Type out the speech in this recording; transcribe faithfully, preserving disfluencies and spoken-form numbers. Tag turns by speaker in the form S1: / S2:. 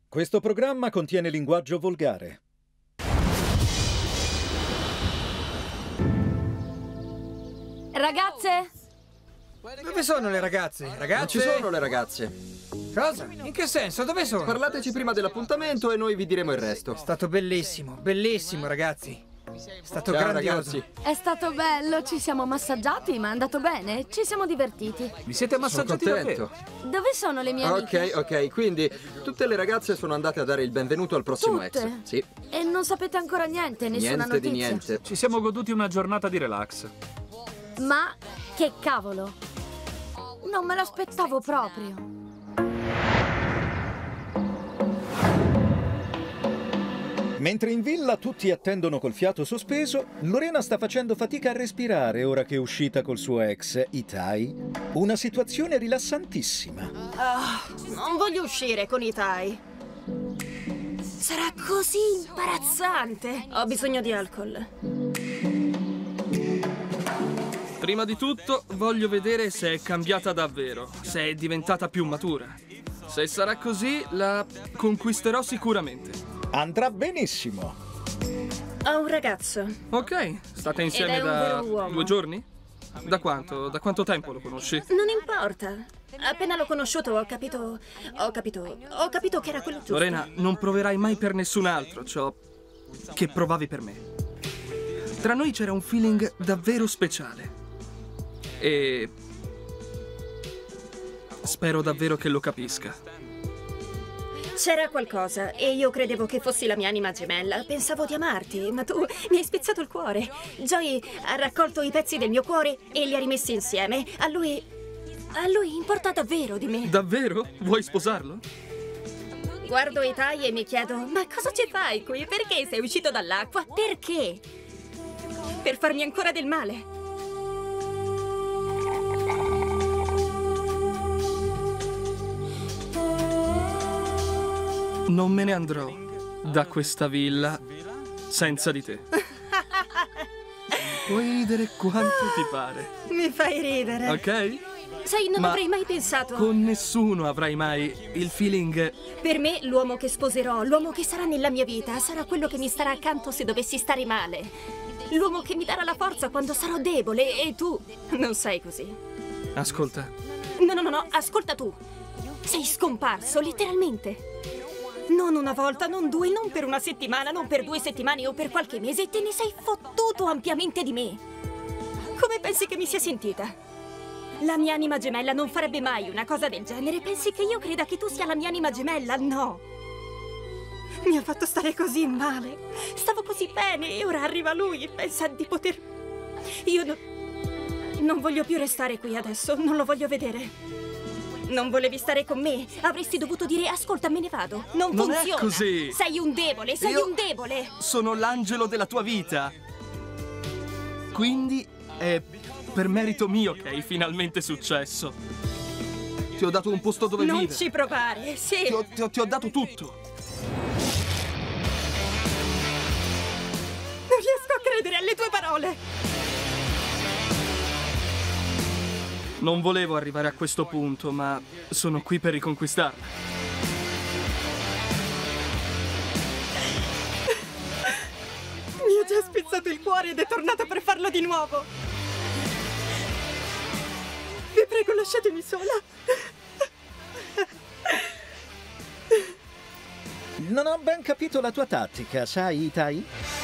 S1: Questo programma contiene linguaggio volgare.
S2: Ragazze?
S3: Dove sono le ragazze? Ragazze?
S4: Non ci sono le ragazze.
S3: Cosa? In che senso? Dove sono?
S4: Parlateci prima dell'appuntamento e noi vi diremo il resto.
S3: È stato bellissimo, bellissimo, ragazzi. È stato
S4: Ciao,
S3: grandioso.
S4: ragazzi.
S2: È stato bello, ci siamo massaggiati, ma è andato bene, ci siamo divertiti.
S3: Vi siete
S4: Sono
S3: massaggiati
S4: contento.
S3: davvero?
S2: Dove sono le mie amiche?
S4: Ok, ok, quindi tutte le ragazze sono andate a dare il benvenuto al prossimo
S2: Tutte?
S4: ex. Sì,
S2: E non sapete ancora niente, nessuna
S4: niente di
S2: notizia.
S4: niente.
S5: Ci siamo goduti una giornata di relax.
S2: Ma che cavolo? Non me l'aspettavo proprio.
S1: Mentre in villa tutti attendono col fiato sospeso, Lorena sta facendo fatica a respirare ora che è uscita col suo ex, Itai. Una situazione rilassantissima.
S6: Non voglio uscire con Itai. Sarà così imbarazzante. Ho bisogno di alcol.
S7: Prima di tutto voglio vedere se è cambiata davvero, se è diventata più matura. Se sarà così, la conquisterò sicuramente.
S1: Andrà benissimo.
S6: Ho un ragazzo.
S7: Ok, state insieme
S6: Ed è un
S7: da
S6: vero uomo.
S7: due giorni? Da quanto? Da quanto tempo lo conosci?
S6: Non importa. Appena l'ho conosciuto ho capito... Ho capito... Ho capito che era quello giusto.
S7: Lorena, non proverai mai per nessun altro ciò che provavi per me. Tra noi c'era un feeling davvero speciale. E... spero davvero che lo capisca.
S6: C'era qualcosa e io credevo che fossi la mia anima gemella. Pensavo di amarti, ma tu mi hai spezzato il cuore. Joey ha raccolto i pezzi del mio cuore e li ha rimessi insieme. A lui... A lui importa davvero di me.
S7: Davvero? Vuoi sposarlo?
S6: Guardo Itai e mi chiedo, ma cosa ci fai qui? Perché sei uscito dall'acqua? Perché? Per farmi ancora del male?
S7: Non me ne andrò da questa villa senza di te. Puoi ridere quanto ti pare,
S6: Mi fai ridere.
S7: ok?
S6: Sai, non
S7: Ma
S6: avrei mai pensato.
S7: con nessuno avrai mai il feeling.
S6: Per me, l'uomo che sposerò, l'uomo che sarà nella mia vita, sarà quello che mi starà accanto se dovessi stare male. L'uomo che mi darà la forza quando sarò debole e tu non sei così.
S7: Ascolta,
S6: No, no, no, no, ascolta tu. Sei scomparso, letteralmente. Non una volta, non due, non per una settimana, non per due settimane o per qualche mese e te ne sei fottuto ampiamente di me. Come pensi che mi sia sentita? La mia anima gemella non farebbe mai una cosa del genere. Pensi che io creda che tu sia la mia anima gemella? No. Mi ha fatto stare così male. Stavo così bene e ora arriva lui e pensa di poter... Io no... non voglio più restare qui adesso, non lo voglio vedere. Non volevi stare con me? Avresti dovuto dire, ascolta, me ne vado. Non,
S7: Non è
S6: funziona.
S7: così.
S6: Sei un debole, sei
S7: Io-
S6: un debole.
S7: sono l'angelo della tua vita. Quindi è per merito mio che hai finalmente successo. Ti ho dato un posto dove
S6: Non
S7: vivere.
S6: ci provare, sì.
S7: Ti ho, ti ho- ti ho dato tutto.
S6: Non riesco a credere alle tue parole.
S7: Non volevo arrivare a questo punto, ma sono qui per riconquistarla.
S6: Mi ha già spezzato il cuore ed è tornato per farlo di nuovo. Vi prego, lasciatemi sola.
S1: Non ho ben capito la tua tattica, sai, Itai?